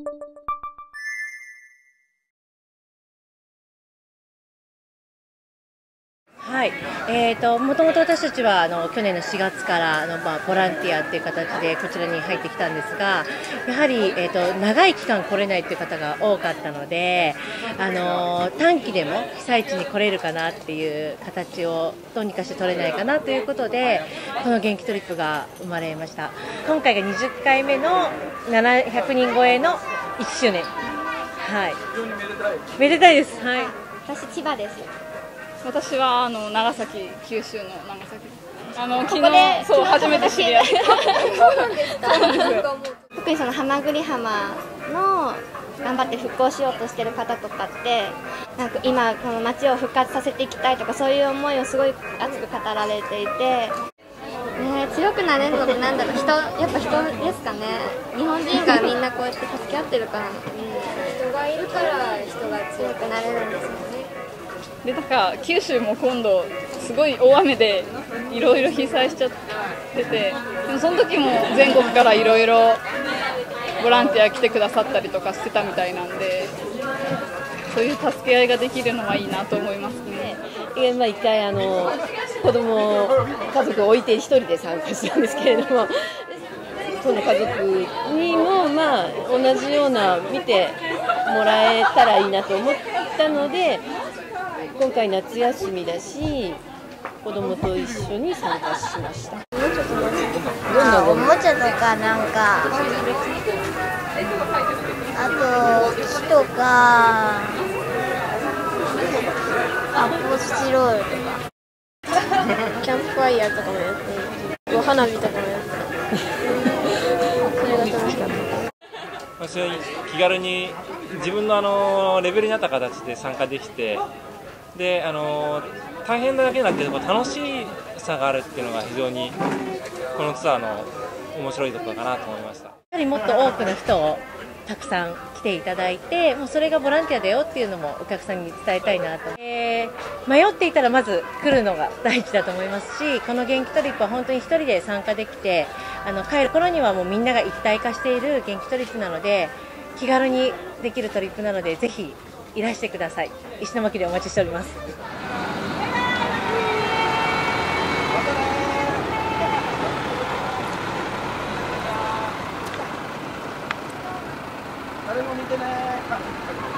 はい、もともと私たちは去年の4月からボランティアという形でこちらに入ってきたんですが、やはり、長い期間来れないという方が多かったので、短期でも被災地に来れるかなっていう形をどうにかして取れないかなということで、この元気トリップが生まれました。今回が20回目の700人超えの1周年。はい、めでたいです。はい、 私千葉です。 私は長崎、九州の長崎。昨日そう初めて知り合い。 そうなんですか。特にその浜栗浜の頑張って復興しようとしてる方とかって、なんか今この街を復活させていきたいとか、そういう思いをすごい熱く語られていて、強くなれるのってなんだろう、やっぱ人ですかね。日本人がみんなこうやって助け合ってるから、人がいるから人が強くなれるんですよね。 でなんか九州も今度すごい大雨でいろいろ被災しちゃってて、でもその時も全国からいろいろボランティア来てくださったりとかしてたみたいなんで、そういう助け合いができるのはいいなと思いますね。 一回子供家族を置いて一人で参加したんですけれども、その家族にも同じような見てもらえたらいいなと思ったので、今回夏休みだし子供と一緒に参加しました。 おもちゃとかなんか、あと木とか発泡スチロールとかキャンプファイヤーとかもやって、花火とかもやってそれが楽しかった。 私は気軽に自分のレベルに合った形で参加できて、で大変なだけじゃなくて楽しさがあるっていうのが非常にこのツアーの面白いところかなと思いました。やはりもっと多くの人をたくさん来ていただいて、もうそれがボランティアだよっていうのもお客さんに伝えたいなと、迷っていたらまず来るのが第一だと思いますし、この元気トリップは本当に一人で参加できて、帰る頃にはもうみんなが一体化している元気トリップなので、気軽にできるトリップなのでぜひいらしてください。石巻でお待ちしております。 誰も見てね。